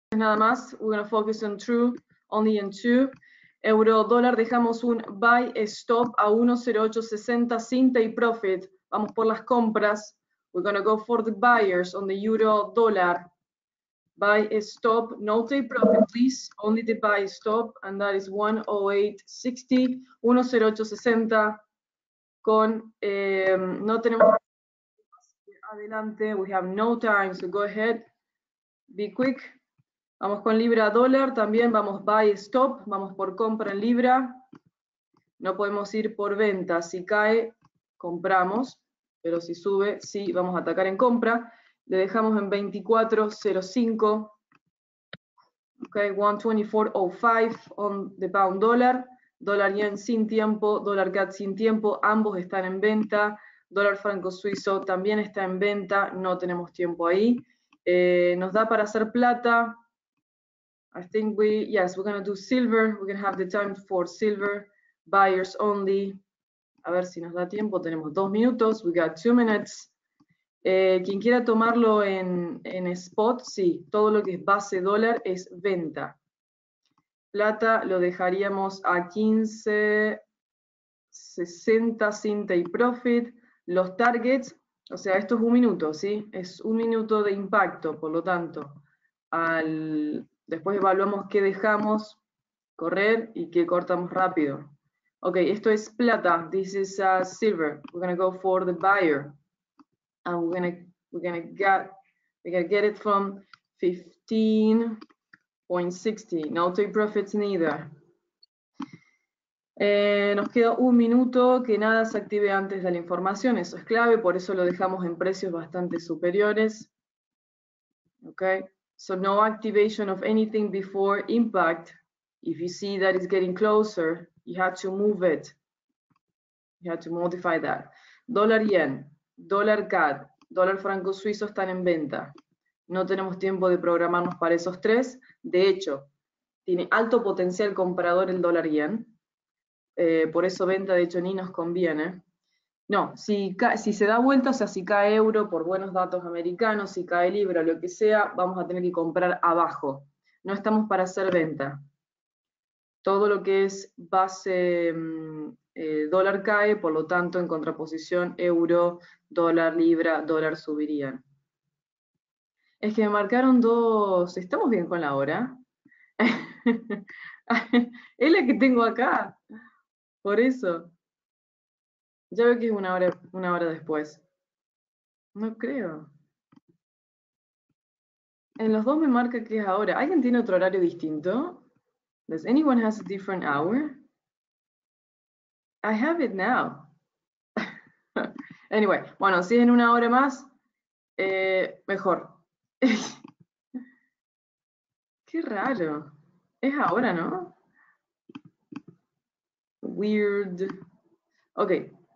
nada más. We're going to focus on true, only in two. Euro dólar dejamos un buy stop a 1.0860 sin take profit. Vamos por las compras. We're going to go for the buyers on the euro dollar. Buy stop, no take profit, please. Only the buy stop, and that is 10860, 10860. Con no tenemos adelante. We have no time, so go ahead. Be quick. Vamos con libra dólar, también vamos buy stop, vamos por compra en libra. No podemos ir por venta, si cae, compramos, pero si sube, sí, vamos a atacar en compra. Le dejamos en 24.05, ok, 124.05 on the pound dólar. Dólar yen sin tiempo, dólar CAD sin tiempo, ambos están en venta. Dólar franco suizo también está en venta, no tenemos tiempo ahí. Nos da para hacer plata. I think yes, we're going to do silver. We're going to have the time for silver. Buyers only. A ver si nos da tiempo. Tenemos 2 minutos. We got 2 minutes. Quien quiera tomarlo en spot, sí. Todo lo que es base dólar es venta. Plata lo dejaríamos a 15.60 sin take profit. Los targets, o sea, esto es 1 minuto, ¿sí? Es 1 minuto de impacto, por lo tanto, después evaluamos qué dejamos correr y qué cortamos rápido. Ok, esto es plata. This is silver. We're going to go for the buyer. And we're gonna get it from 15.60. No take profits neither. Nos queda 1 minuto, que nada se active antes de la información. Eso es clave, por eso lo dejamos en precios bastante superiores. Okay. So no activation of anything before impact. If you see that it's getting closer, you have to move it. You have to modify that. Dólar yen, dólar CAD, dólar franco suizo están en venta. No tenemos tiempo de programarnos para esos tres. De hecho, tiene alto potencial comprador el dólar yen. Por eso venta, de hecho, ni nos conviene. No, si se da vuelta, o sea, si cae euro por buenos datos americanos, si cae libra, lo que sea, vamos a tener que comprar abajo. No estamos para hacer venta. Todo lo que es base dólar cae, por lo tanto, en contraposición, euro, dólar, libra, dólar subirían. Es que me marcaron 2... ¿Estamos bien con la hora? Es la que tengo acá. Por eso. Ya veo que es una hora después. No creo. En los dos me marca que es ahora. ¿Alguien tiene otro horario distinto? Does anyone has a different hour? I have it now. Anyway, bueno, si es en 1 hora más, mejor. Qué raro. Es ahora, ¿no? Weird. Ok.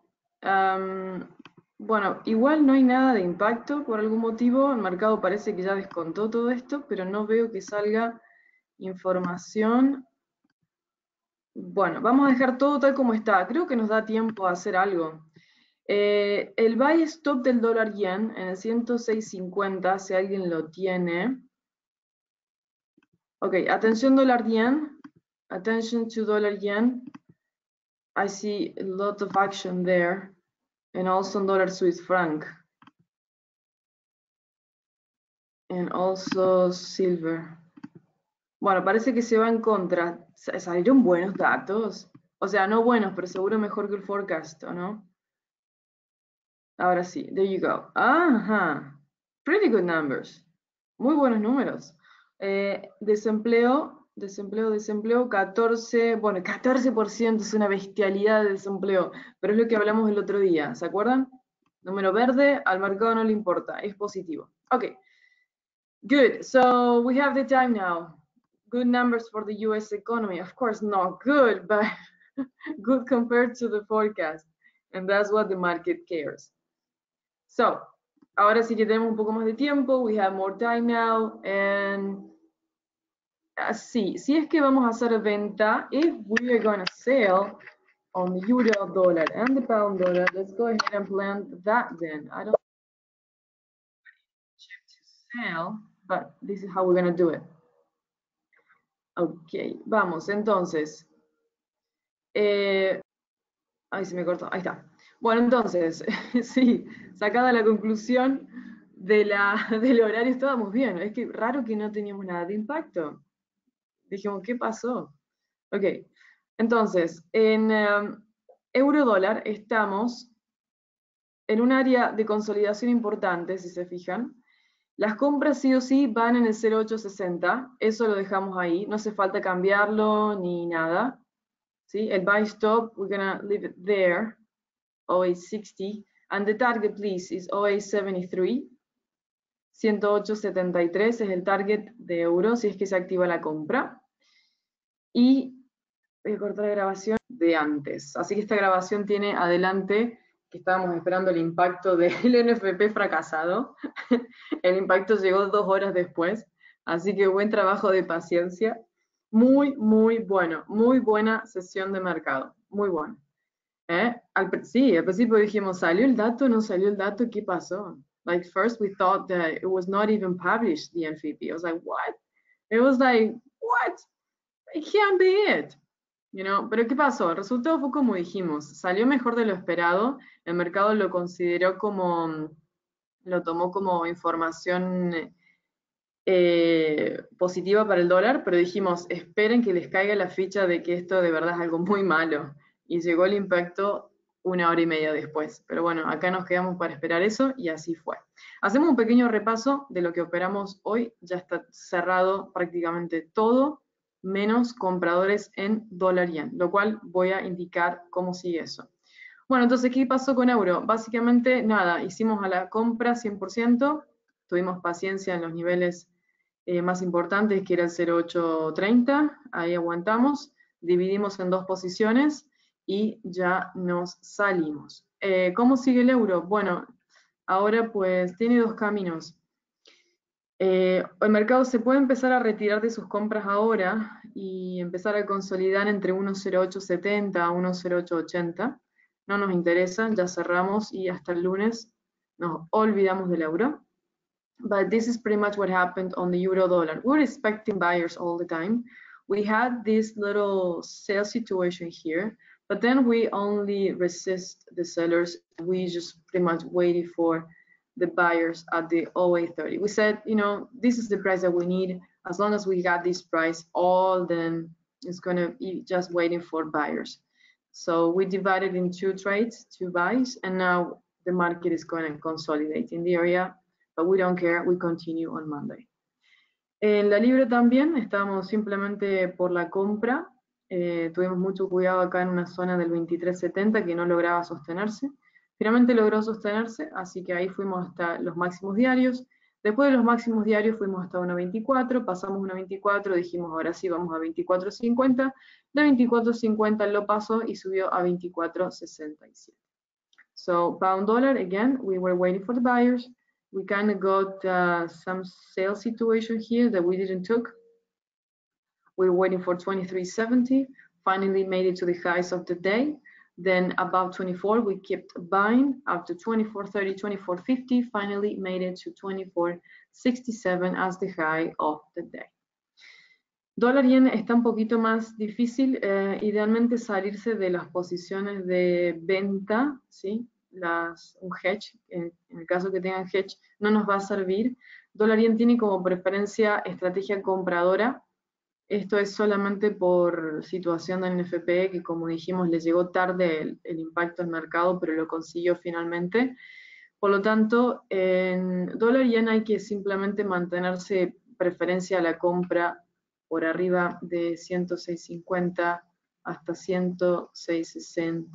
Bueno, igual no hay nada de impacto por algún motivo. El mercado parece que ya descontó todo esto, pero no veo que salga información. Bueno, vamos a dejar todo tal como está. Creo que nos da tiempo a hacer algo. El buy stop del dólar yen en el 106.50, si alguien lo tiene. Ok, atención dólar yen. Attention to dollar yen. I see a lot of action there. And also dollar Swiss franc. And also silver. Bueno, parece que se va en contra. ¿Salieron buenos datos? O sea, no buenos, pero seguro mejor que el forecast, ¿o no? Ahora sí, there you go. Ajá. Pretty good numbers. Muy buenos números. Desempleo, 14, bueno, 14% es una bestialidad de desempleo, pero es lo que hablamos el otro día, ¿se acuerdan? Número verde, al mercado no le importa, es positivo. Okay, good, so we have the time now. Good numbers for the US economy. Of course, not good, but good compared to the forecast, and that's what the market cares. So, ahora sí que tenemos un poco más de tiempo, we have more time now, and sí, si es que vamos a hacer venta, if we are going to sell on the euro dollar and the pound dollar, let's go ahead and plan that then. I don't check to sell, but this is how we're going to do it. Ok, vamos, entonces. Ahí se me cortó, ahí está. Bueno, entonces, sí, sacada la conclusión del horario, estábamos bien. Es que raro que no teníamos nada de impacto. Dijimos, ¿qué pasó? Ok, entonces, en euro-dólar estamos en un área de consolidación importante, si se fijan. Las compras sí o sí van en el 0,860, eso lo dejamos ahí, no hace falta cambiarlo ni nada. ¿Sí? El buy stop, we're gonna leave it there, 0,860, and the target please is 0,873, 108.73 es el target de euro si es que se activa la compra. Y voy a cortar la grabación de antes. Así que esta grabación tiene adelante que estábamos esperando el impacto del NFP fracasado. El impacto llegó 2 horas después. Así que buen trabajo de paciencia. Muy, muy bueno. Muy buena sesión de mercado. Muy buena. Sí, al principio dijimos, ¿salió el dato? ¿No salió el dato? ¿Qué pasó? Like first we thought that it was not even published, the NFP. I was like, what? It was like, what? It can't be it. You know? Pero ¿qué pasó? El resultado fue como dijimos, salió mejor de lo esperado, el mercado lo consideró como, lo tomó como información positiva para el dólar, pero dijimos, esperen que les caiga la ficha de que esto de verdad es algo muy malo. Y llegó el impacto 1 hora y media después. Pero bueno, acá nos quedamos para esperar eso y así fue. Hacemos un pequeño repaso de lo que operamos hoy. Ya está cerrado prácticamente todo, menos compradores en dólar yen, lo cual voy a indicar cómo sigue eso. Bueno, entonces, ¿qué pasó con euro? Básicamente, nada, hicimos a la compra 100%, tuvimos paciencia en los niveles más importantes, que era el 0,830, ahí aguantamos, dividimos en 2 posiciones y ya nos salimos. ¿Cómo sigue el euro? Bueno, ahora pues tiene 2 caminos. El mercado se puede empezar a retirar de sus compras ahora y empezar a consolidar entre 1,0870 a 1,0880. No nos interesa, ya cerramos y hasta el lunes nos olvidamos del euro. But this is pretty much what happened on the euro dollar. We're expecting buyers all the time. We had this little sale situation here, but then we only resist the sellers. We just pretty much waited for the buyers at the 0,830. We said, you know, this is the price that we need. As long as we got this price, all then it's going to be just waiting for buyers. So we divided in 2 trades, 2 buys, and now the market is going to consolidate in the area, but we don't care, we continue on Monday. En la libra también estamos simplemente por la compra, tuvimos mucho cuidado acá en una zona del 23.70 que no lograba sostenerse. Finalmente logró sostenerse, así que ahí fuimos hasta los máximos diarios. Después de los máximos diarios fuimos hasta 1.24, pasamos 1.24, dijimos ahora sí vamos a 24.50. De 24.50 lo pasó y subió a 24.67. So pound dollar, again, we were waiting for the buyers. We kind of got some sales situation here that we didn't took. We were waiting for 23.70, finally made it to the highs of the day. Then above 24, we kept buying. After 24.30, 24.50, finally made it to 24.67 as the high of the day. Dólar yen está un poquito más difícil, idealmente salirse de las posiciones de venta, ¿sí? Un hedge, en el caso que tengan hedge, no nos va a servir. Dólar yen tiene como preferencia estrategia compradora. Esto es solamente por situación del NFP, que como dijimos, le llegó tarde el impacto al mercado, pero lo consiguió finalmente. Por lo tanto, en dólar yen hay que simplemente mantenerse preferencia a la compra por arriba de 106.50 hasta 106.60,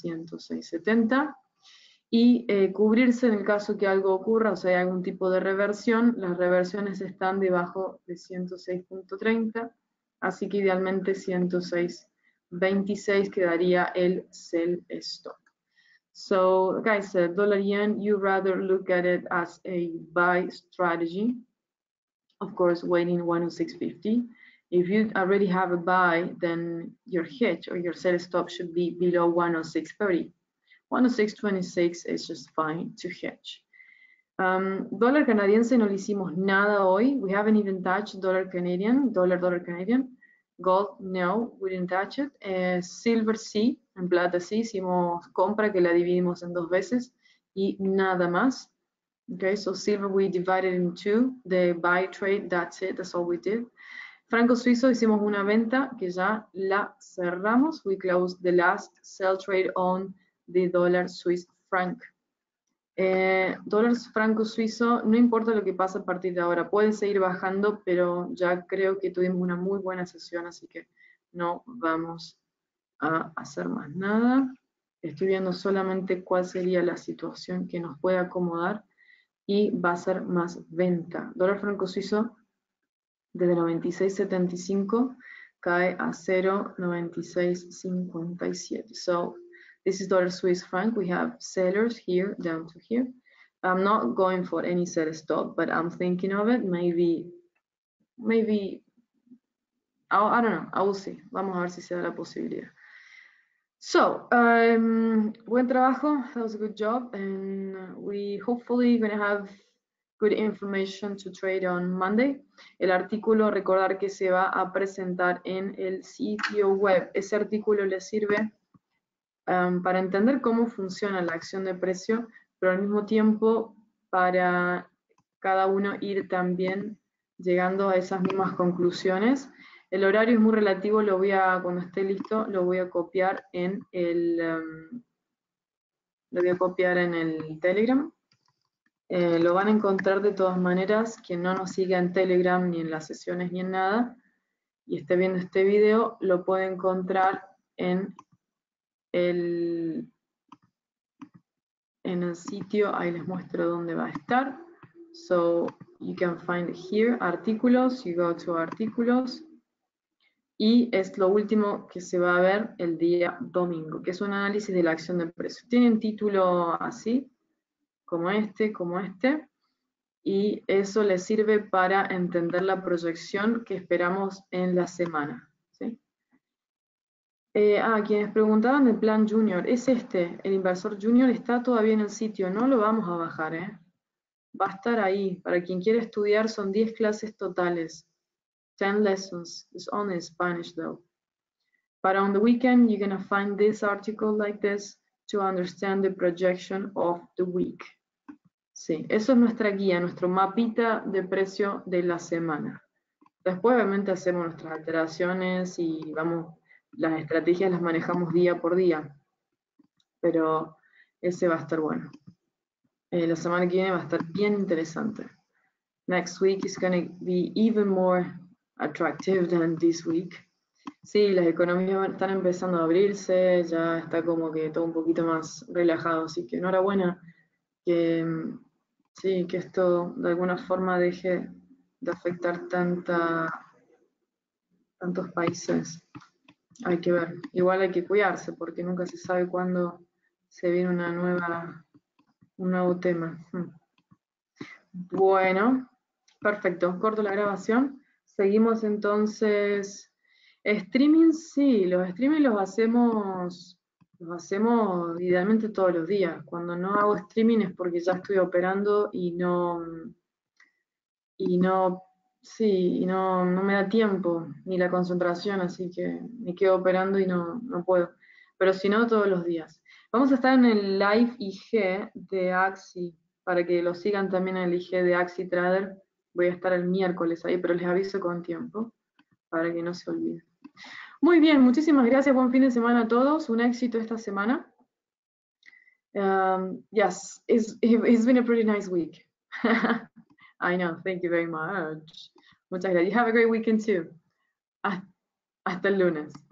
106.70 y cubrirse en el caso que algo ocurra, o sea, hay algún tipo de reversión. Las reversiones están debajo de 106.30, así que idealmente 106.26 quedaría el sell stop. So, guys, dollar yen, you rather look at it as a buy strategy. Of course, waiting 106.50. If you already have a buy, then your hedge or your sell stop should be below 106.30. 106.26 is just fine to hedge. Dólar canadiense no le hicimos nada hoy. We haven't even touched dollar Canadian, dollar Canadian. Gold, no, we didn't touch it. Silver sí, en plata sí, hicimos compra que la dividimos en 2 veces y nada más. Okay, so silver we divided in 2, the buy trade, that's it, that's all we did. Franco suizo hicimos una venta que ya la cerramos. We closed the last sell trade on the dollar Swiss franc. Dólar franco suizo, no importa lo que pase a partir de ahora, puede seguir bajando, pero ya creo que tuvimos una muy buena sesión, así que no vamos a hacer más nada. Estoy viendo solamente cuál sería la situación que nos puede acomodar y va a ser más venta. Dólar franco suizo desde 96.75 cae a 0.9657. So this is dollar Swiss franc. We have sellers here down to here. I'm not going for any sell stop, but I'm thinking of it. Maybe I don't know. I will see. Vamos a ver si se da la posibilidad. So, buen trabajo. That was a good job, and we hopefully gonna have good information to trade on Monday. El artículo, recordar que se va a presentar en el sitio web. Ese artículo le sirve para entender cómo funciona la acción de precio, pero al mismo tiempo para cada uno ir también llegando a esas mismas conclusiones. El horario es muy relativo, cuando esté listo, lo voy a copiar en el Telegram. Lo van a encontrar de todas maneras. Quien no nos siga en Telegram, ni en las sesiones, ni en nada, y esté viendo este video, lo puede encontrar en el sitio. Ahí les muestro dónde va a estar. So, you can find here, artículos, you go to artículos, y es lo último que se va a ver el día domingo, que es un análisis de la acción de precio. Tienen título así, como este, y eso les sirve para entender la proyección que esperamos en la semana, ¿sí? Quienes preguntaban del plan junior, es este, el inversor junior está todavía en el sitio, no lo vamos a bajar, va a estar ahí. Para quien quiere estudiar son 10 clases totales, 10 lessons, it's only Spanish though. But on the weekend, you're gonna find this article like this to understand the projection of the week. Sí, eso es nuestra guía, nuestro mapita de precio de la semana. Después obviamente hacemos nuestras alteraciones y las estrategias las manejamos día por día, pero ese va a estar bueno. La semana que viene va a estar bien interesante. Next week is going to be even more attractive than this week. Sí, las economías están empezando a abrirse, ya está como que todo un poquito más relajado, así que enhorabuena que sí, que esto de alguna forma deje de afectar tantos países. Hay que ver, igual hay que cuidarse porque nunca se sabe cuándo se viene un nuevo tema. Bueno, perfecto, corto la grabación. Seguimos entonces. Streaming, sí, los streaming los hacemos idealmente todos los días. Cuando no hago streaming es porque ya estoy operando y no me da tiempo ni la concentración, así que me quedo operando y no puedo. Pero si no, todos los días. Vamos a estar en el live IG de Axi, para que lo sigan también en el IG de Axi Trader. Voy a estar el miércoles ahí, pero les aviso con tiempo, para que no se olviden. Muy bien, muchísimas gracias, buen fin de semana a todos, un éxito esta semana. Yes, it's been a pretty nice week. I know, thank you very much. Muchas gracias. Have a great weekend too. Hasta el lunes.